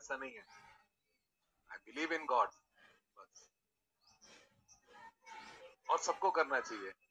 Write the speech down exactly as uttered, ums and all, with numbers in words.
ऐसा नहीं है। आई बिलीव इन गॉड बस, और सबको करना चाहिए।